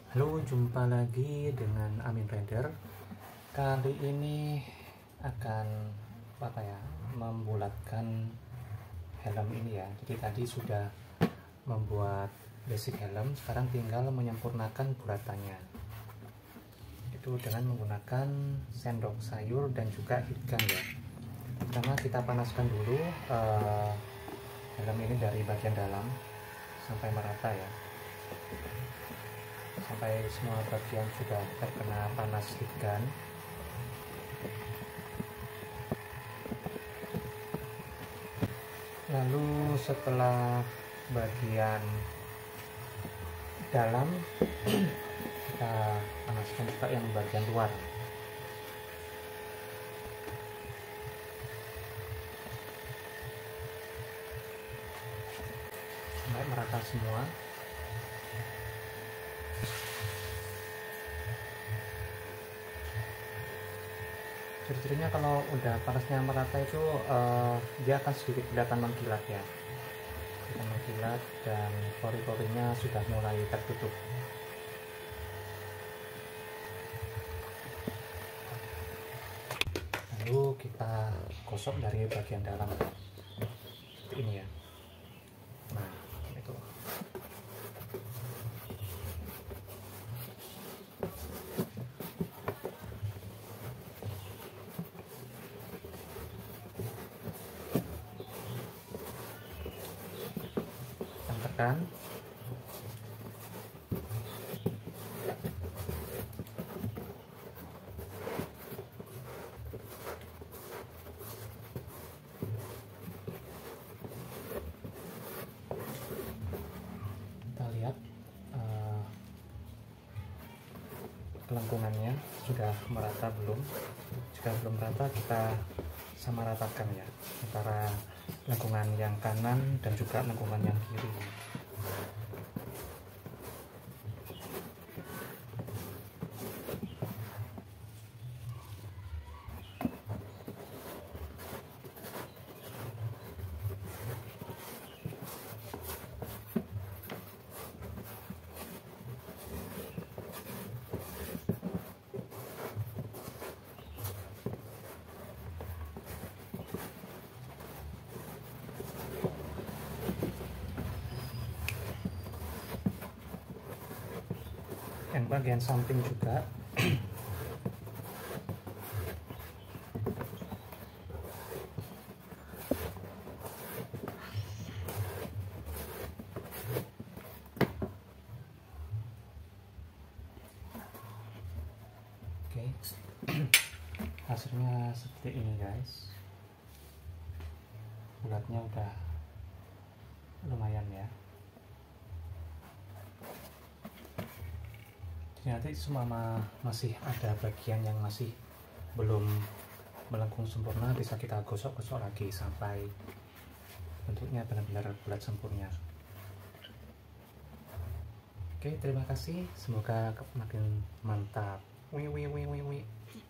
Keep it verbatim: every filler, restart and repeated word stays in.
Halo, jumpa lagi dengan Amin Rider. Kali ini akan apa ya, membulatkan helm ini ya. Jadi tadi sudah membuat basic helm, sekarang tinggal menyempurnakan bulatannya. Itu dengan menggunakan sendok sayur dan juga heat gun ya. Pertama kita panaskan dulu uh, helm ini dari bagian dalam sampai merata ya, sampai semua bagian sudah terkena panas heat gun. Lalu setelah bagian dalam kita panaskan juga yang bagian luar. Sampai merata semua. Ciri-cirinya kalau udah panasnya merata itu uh, dia akan sedikit kelihatan mengkilat ya, kelihatan mengkilat dan pori-porinya sudah mulai tertutup. Lalu kita gosok dari bagian dalam seperti ini ya. Nah itu. Tekan. Kita lihat uh, kelengkungannya sudah merata belum. Jika belum merata kita sama ratakan ya antara lengkungan yang kanan dan juga lengkungan yang kiri. Yang bagian samping juga oke. Hasilnya seperti ini guys, bulatnya udah lumayan ya. Nanti semua masih ada bagian yang masih belum melengkung sempurna, bisa kita gosok-gosok lagi sampai bentuknya benar-benar bulat sempurna. Oke, terima kasih, semoga makin mantap. Wih wih wih wih wih.